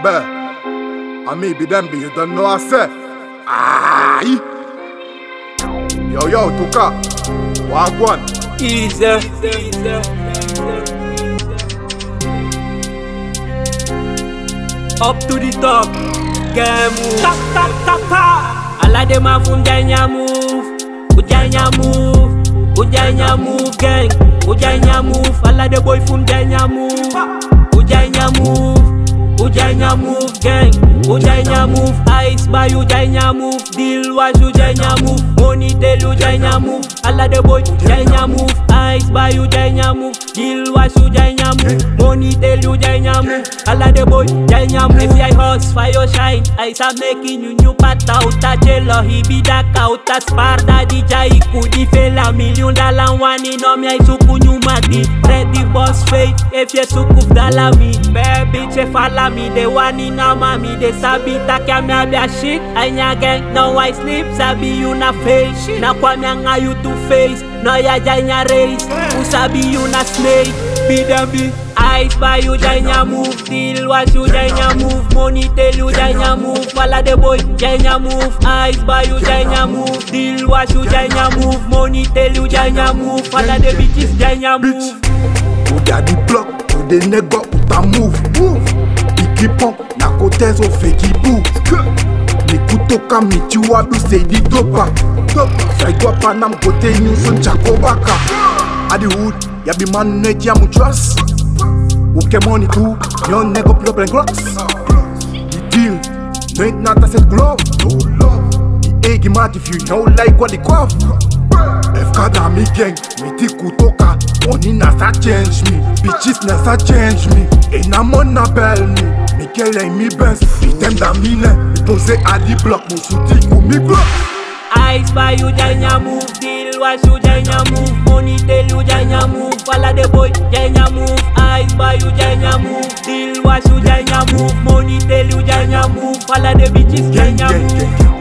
Bidemby. I mean Bidemby, you don't know I say. Aye. Yo, Toka. Wagwan. Easy. Up to the top. Game move. Tap. All of them are from Janya Mouv. Janya Mouv. Janya Mouv gang. Janya Mouv. All of the boy from Janya Mouv. Janya Mouv. Janya Mouv gang. Janya Mouv. Ice by Janya Mouv. Deal was Janya Mouv. Money tell Janya Mouv. All of the boy Janya Mouv. Ice by Janya Mouv. Deal was Janya Mouv. Money tell Janya Mouv. All of the boy Janya Mouv. If I horse fire shine, I start making you new pat out a jello. He be that out a sparda di jai kudi fela $1,000,000 one in on me I suku new mati. Ready boss fake if you suku dala me. Baby che follow me the one in a mami de sabi taka me abia shit. I gang now I sleep sabi you na face. Na kwa me anga you to face. No ya janya race. Usabi you na snake. Bidemby. Ice by Janya Mouv. Deal was Janya Mouv. Money tell Janya Mouv. Follow the boy Janya Mouv. Ice by Janya Mouv. Deal was Janya Mouv. Money tell Janya Mouv. Follow the bitches Janya Mouv. Ou y'a du bloc, ou des négos, ou ta move. Iki pump, na côté so fait qui bouge. Les couteaux comme tu vois d'où c'est dit Toka. Fais-toi pas nam côté nous son Chakobaka. À the hood, y'a be man net y'a mon trust. Ou que money too, yon nego plus plein clocks. The deal, maintenant t'as cette glove. The egg mat if you know like what they call. FK dans mi gang, mi ti kutoka. Money na sa change me, bitches na sa change me. Et na mon appelle me, Mikel et mi Benz. Item dans mi lin, mi posé à 10 blocs. Mon soutien ou mi bloc. Ice by Janya Mouv. Deal was Janya Mouv. Money tell Janya Mouv. Follow the boy Janya Mouv. Ice by Janya Mouv. Deal was Janya Mouv. Money tell Janya Mouv. Follow the bitches Janya Mouv.